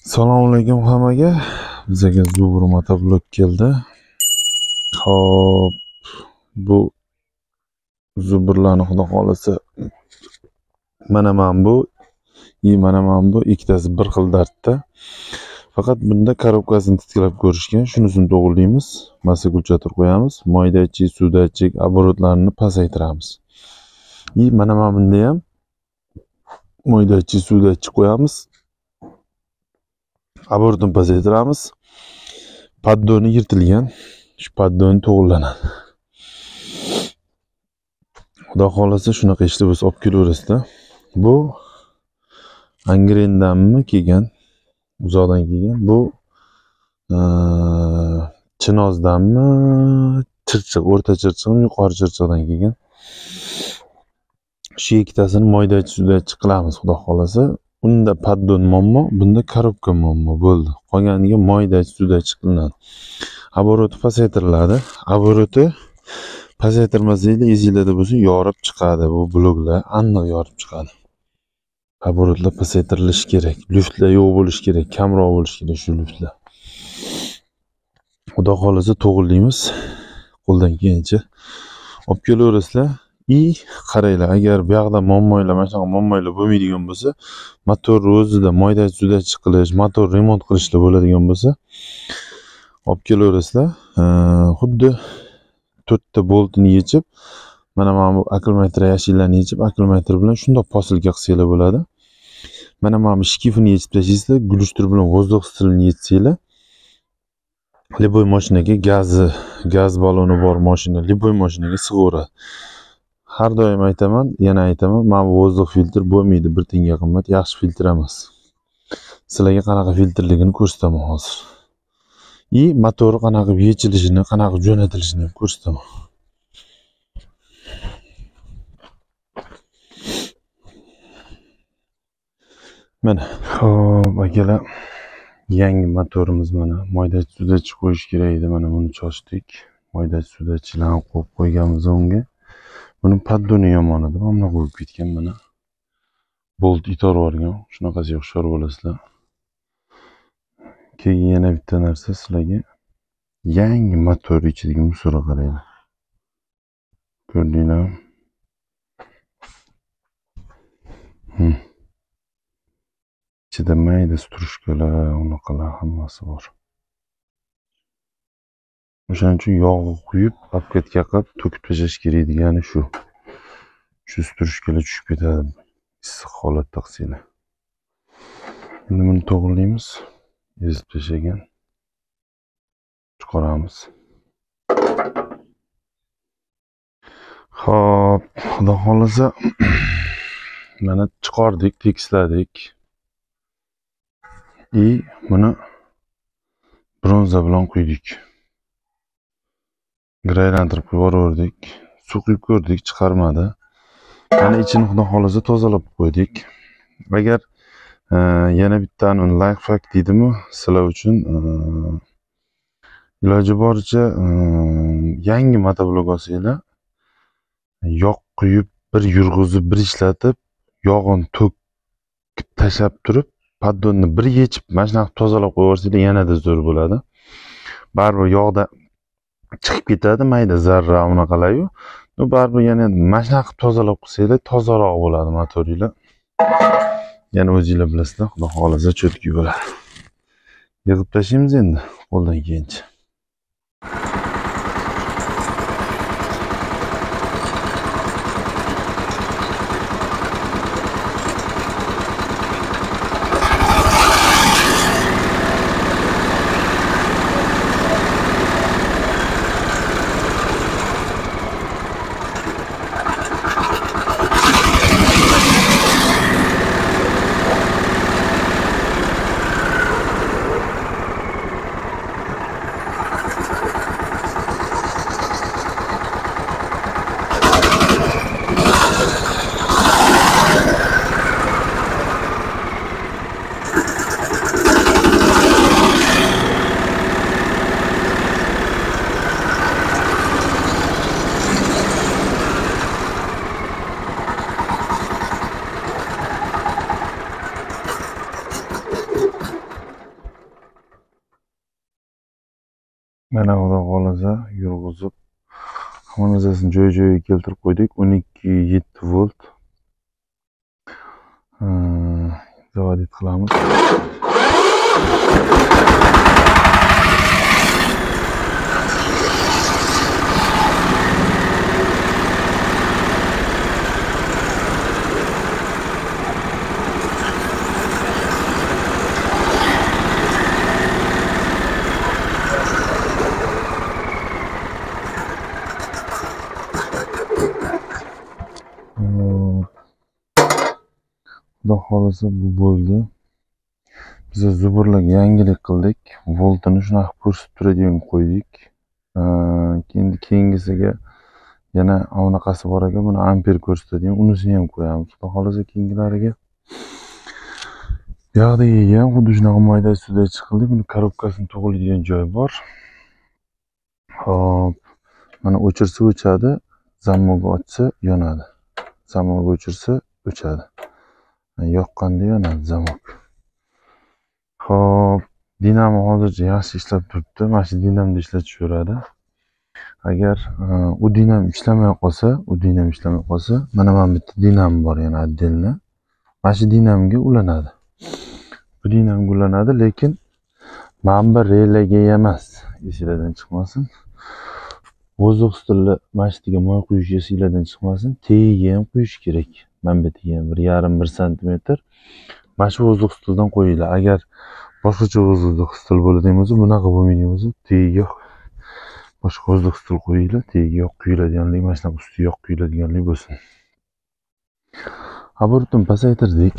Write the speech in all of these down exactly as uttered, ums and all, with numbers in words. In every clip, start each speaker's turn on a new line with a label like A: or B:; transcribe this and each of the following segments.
A: Assalomu alaykum hammaga. Bizga Zubur motoblok keldi. Xo'p, bu Zuburlarni xudo xolasa mana men bu, и mana men bu ikkitasi bir xil dardda. Faqat bunda korobkasini titkilab ko'rishgan. Shunisini to'g'rilaymiz. Massa gulchatir qo'yamiz. Moydachik, suvdachik oborotlarini pasaytiramiz. И mana men bunda ham moydachik, suvdachik qo'yamiz. Abortni pasaytiramiz. Paddoni yirtilgan. Shu paddoni to'g'rilanadi. Xudo xolasa shunaqa ishni biz olib kelaverasizlar. Bu Angrendanmi kelgan, uzoqdan kelgan. Bu Chinozdanmi, Chirchiq, o'rta Chirchiqmi, yuqori Chirchiqdan kelgan. Shu ikkitasini moydachik, suvdachik qilamiz xudo xolasa. Unda paddon muammo, bunda korobka muammo bo'ldi. Qolganiga moydachik, suvdachik qilinadi. Aboroti pasaytiriladi. Aboroti pasaytirmasanglar ezinglarda bo'lsa yorib chiqadi. Bu bloklar aniq yorib chiqadi. Aborotlar pasaytirilishi kerak. Luftlar yo'q bo'lishi kerak, kamroq bo'lishi kerak shu luftlar. Xudo xolasa to'g'rilaymiz. Qo'ldan kelgancha olib kelaverasizlar. И qaranglar, agar bu yoqda muammolar, mana shunaqa muammolar bo'lmaydigan bo'lsa, motor o'zida moydachik, suvdachik qilish, motor remont qilishlar bo'ladigan bo'lsa, olib kelaverasizlar. Xuddi to'rtta boltini yechib, mana mana bu akkumulyator yashillarni yechib, akkumulyator bilan shundoq posilka qilsanglar bo'ladi. Mana mana bu shkifini yechib tashlaysizlar, gulishtir bilan vozdux stilini yechsanglar, liboy mashinaga gazi, gaz baloni bor mashina liboy mashinaga sig'averadi. Har doim aytaman, yana aytaman, mana bu vozdux filtr bo'lmaydi, bir tiyinga qimmat, yaxshi filtr emas. Sizlarga qanaqa filtrligini ko'rsataman hozir. И motori qanaqa yechilishini, qanaqa jo'natilishini ham ko'rsataman. Mana, xo'p, akalar, yangi motorimiz mana. Moydachik, suvdachik qo'yish kerak edi. Mana buni chochdik. Moydachik, suvdachiklarni qo'yib qo'yganmiz unga. Buni paddoni yomon edi. Mana qo'yib ketgan mana. Bolt itorib olgan. Shunaqasiga hushyor bo'lasizlar. Keyin yana bitta narsa sizlarga. Yangi motor ichidagi musora qaranglar. Ko'rdinglar? Hmm. Ichida mayda strushkalar, unaqalar hammasi bor. O'shaning uchun yog' quyib, papkatga qilib to'kib tashlash kerak degani shu. Shu strushkalar tushib ketadi. Issiq holatda qilsanglar. Endi buni to'g'rilaymiz. Ezib tashlagan. Chiqaramiz. Xo'p, xudo xolasa mana chiqardik, tekisladik. И buni bronza bilan quydik. Graylantirib yubordik. Suv quyib ko'rdik, chiqarmadi. Mana ichini xudo xolasa tozalab qo'ydik. Agar yana bittani life hack deydimi, sizlar uchun iloji boricha yangi motoblok olsanglar, yog' quyib, bir yurg'izib, bir ishlatib, yog'ini to'kib tashlab turib, paddonni bir yechib, mana shunaqa tozalab qo'yaversanglar yanada zo'r bo'ladi. Baribir yog'da chiqib ketadi, mayda zarra unaqalar-yu. Bu baribir yana mana shunaqa qilib tozalab qilsanglar, tozaroq bo'ladi motoringlar. Yana o'zingizlar bilasizlar, xudo xolasa cho'tki bo'ladi. Yig'ib tashlaymiz endi qo'ldan kelgancha. Mana xudo xolasa yurg'izib hamma narsasini joy-joyiga keltirib qo'ydik. o'n ikki yetti volt zavodit qilamiz. Xudo xolasa bu bo'ldi. Biz zuburlarga yangilik qildik. Voltini shunaqa ko'rsatib turadigan qo'ydik. Endi keyingisiga yana unaqasi bor ekan, buni amper ko'rsatadigan, unisini ham qo'yamiz. Xudo xolasa keyingilariga. Bu yoqdagi ham xuddi shunaqa mayda suvda chiqildi. Buni korobkasini tug'iladigan joy bor. Hop, mana o'chirsa o'chadi, zammoga ochsa yonadi. Zammoga o'chirsa o'chadi. Yoqqanda yonadi zamok. Hop, dinamo hozircha yaxshi ishlab turibdi. Mana shu dinamda ishlatishaveradi. Agar u dinam ishlamay qolsa, u dinam ishlamay qolsa, mana men bitta dinam bor yana отдельно. Mana shu dinamga ulanadi. Bu dinamga ulanadi, lekin manba relaga emas. Esingizdan chiqmasin. Vozdux stili mashtiga moy quyish esingizdan chiqmasin. Tagiga ham quyish kerak. Manbatiga ham bir yarim bir santimetr. Mana shu vozdux stildan qo'yinglar. Agar boshqacha vozdux stil bo'ladigan bo'lsa, bunaqa bo'lmaydigan bo'lsa, tagiga boshqa vozdux stil qo'yinglar. Tagiga yoq quyiladiganlik, mana shunaqa ustiga yoq quyiladiganlik bo'lsin. Оборотni pasaytirdik.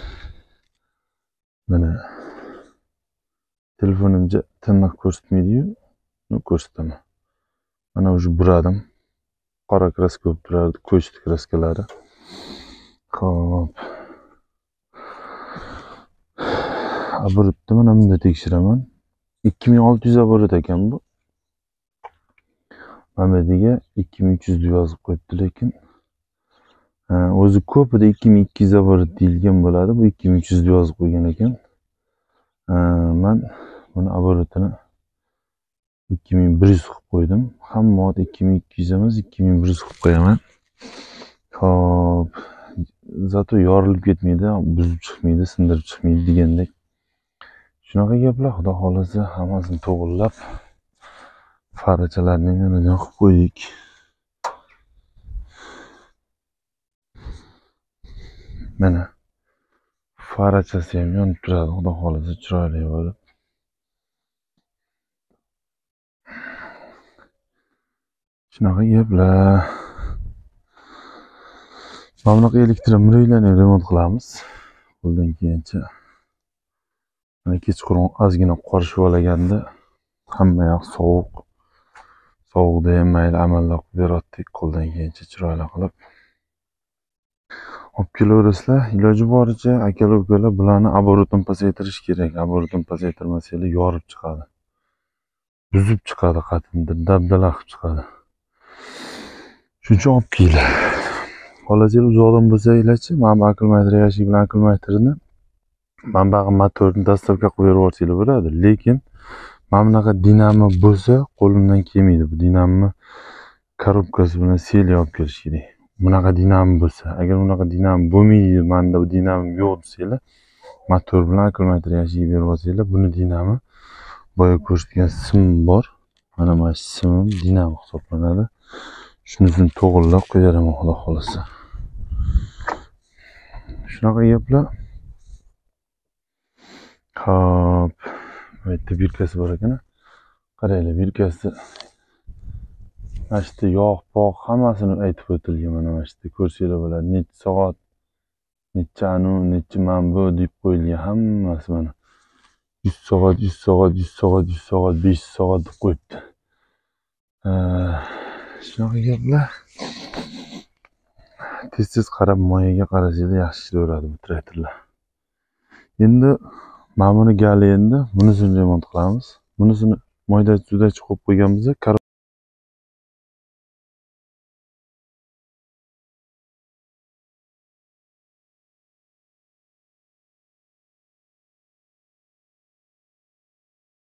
A: Mana telefonimga tirnoq ko'rsatmaydi-yu, uni ko'rsataman. Mana уже buradim. Qora kraska bo'lib turardi, ko'chdi kraskalari. Xo'p. Оборотni mana bunda tekshiraman. ikki ming olti yuz оборот ekan bu. Mana bu yerga ikki ming uch yuz deb yozib qo'yibdi, lekin o'zi ko'pida ikki ming ikki yuz оборот deyilgan bo'ladi. Bu ikki ming uch yuz deb yozib qo'ygan ekan. Men buni оборотini ikki ming bir yuz qilib qo'ydim. Hamma vaqt ikki ming ikki yuz emas, ikki ming bir yuz qilib qo'yaman. Xo'p. Zato yorilib ketmaydi, buzib chiqmaydi, sindirib chiqmaydi degandek. Shunaqa gaplar, xudo xolasa hammasini to'g'irlab farachalarni ham yana yoqib qo'ydik. Mana farachasi ham yonib turadi, xudo xolasa chiroyli bo'lib. Shunaqa gaplar. Mana bunaqa elektromobillarni remont qilamiz. Qo'ldan kelgancha. Mana kechqurun ozgina qorishib olganda hamma yoq sovuq. Sovuqda ham mayli amallar qilib berdik, qo'ldan kelgancha chiroyli qilib. Olib kelaverasizlar, iloji boricha aka-ukalar bularni оборотini pasaytirish kerak. Оборотini pasaytirmasangiz yorib chiqadi. Buzib chiqadi qatimdir, dabdala qilib chiqadi. Shuning uchun olib kelinglar. Xohlasangiz uzoqdan bo'lsanglarchi, mana bu akkumulyator yashik bilan akkumulyatorni manbag'i motorni dastavka qilib berib yuborsanglar bo'ladi, lekin mana bunaqa dinamo bo'lsa qo'limdan kelmaydi. Bu dinamni korobkasi bilan sel olib kelish kerak. Bunaqa dinamo bo'lsa, agar bunaqa dinamo bo'lmaydi, menda bu dinamo yo'q desanglar, motor bilan akkumulyator yashik berib yuborsanglar, buni dinamo boya ko'rsatgan sim bor. Mana mana shu simim dinamo hisoblanadi. Shunisini to'g'irlab qo'yaraman, xudo xolasa. Shunaqa gaplar. Hop, bu yerda birkasi bor ekan. Qaranglar, birkasi mana shu yerda yog', pog' hammasini aytib o'tilgan. Mana mana shu yerda ko'rsanglar bo'ladi. Necha soat, necha anu, necha manba deb qo'yilgan hammasi mana. yuz soat, yuz soat, yuz soat, yuz soat, besh soat deb qo'yibdi. Shunaqa gaplar. Tez-tez qarab, moyaga qarasanglar yaxshi ishlaveradi bu traktorlar. Endi mana buni gali endi bunisini remont qilamiz. Bunisini moyda suvda chiqib qo'yganmiz.